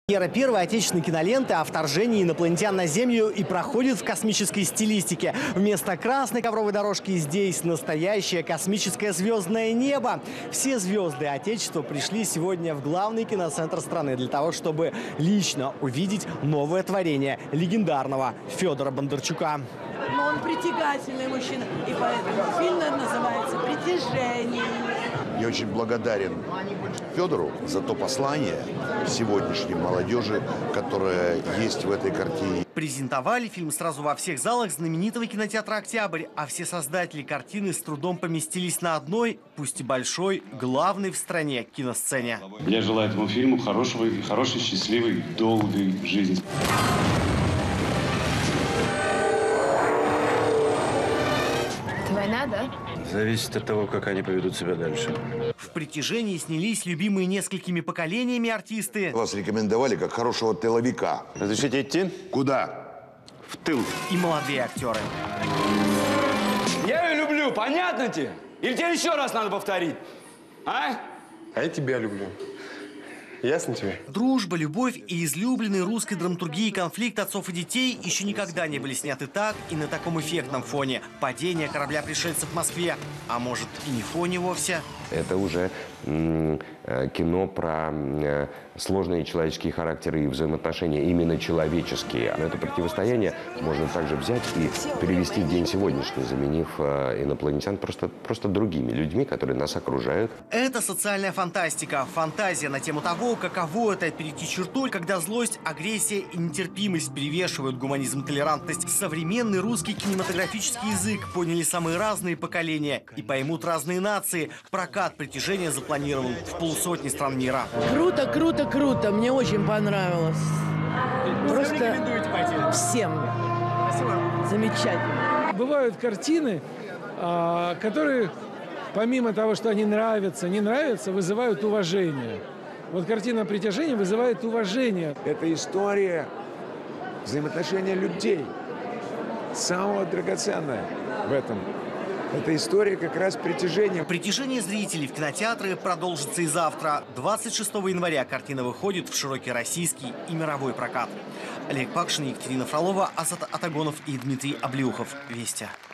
Премьера первой отечественной киноленты о вторжении инопланетян на Землю и проходит в космической стилистике. Вместо красной ковровой дорожки здесь настоящее космическое звездное небо. Все звезды Отечества пришли сегодня в главный киноцентр страны для того, чтобы лично увидеть новое творение легендарного Федора Бондарчука. Но он притягательный мужчина, и поэтому фильм называется «Притяжение». Я очень благодарен Федору за то послание сегодняшней молодежи, которое есть в этой картине. Презентовали фильм сразу во всех залах знаменитого кинотеатра «Октябрь», а все создатели картины с трудом поместились на одной, пусть и большой, главной в стране киносцене. Я желаю этому фильму хорошей, счастливой, долгой жизни. Это война, да? Зависит от того, как они поведут себя дальше. В «Притяжении» снялись любимые несколькими поколениями артисты. Вас рекомендовали как хорошего тыловика. Разрешите идти? Куда? В тыл. И молодые актеры. Я ее люблю, понятно тебе? Или тебе еще раз надо повторить? А? А я тебя люблю. Ясно тебе? Дружба, любовь и излюбленный русской драматургии конфликт отцов и детей еще никогда не были сняты так и на таком эффектном фоне. Падение корабля пришельцев в Москве. А может, и не фоне вовсе? Это уже кино про сложные человеческие характеры и взаимоотношения, именно человеческие. Но это противостояние можно также взять и перевести в день сегодняшний, заменив инопланетян просто другими людьми, которые нас окружают. Это социальная фантастика. Фантазия на тему того, каково это перейти черту, когда злость, агрессия и нетерпимость перевешивают гуманизм и толерантность. Современный русский кинематографический язык поняли самые разные поколения и поймут разные нации. Прокат «Притяжения» запланирован в 150 стран мира. Круто, круто, круто. Мне очень понравилось. Просто всем. Замечательно. Бывают картины, которые, помимо того, что они нравятся, не нравятся, вызывают уважение. Вот картина «Притяжение» вызывает уважение. Это история взаимоотношения людей. Самое драгоценное в этом. Это история как раз притяжения. «Притяжение» зрителей в кинотеатры продолжится и завтра. 26 января картина выходит в широкий российский и мировой прокат. Олег Пакшин, Екатерина Фролова, Азат Атагонов и Дмитрий Облеухов. Вести.